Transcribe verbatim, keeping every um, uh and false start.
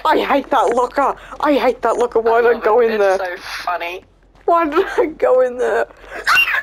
I hate that locker. I hate that locker. Why did I go in there? It's so funny. Why did I go in there?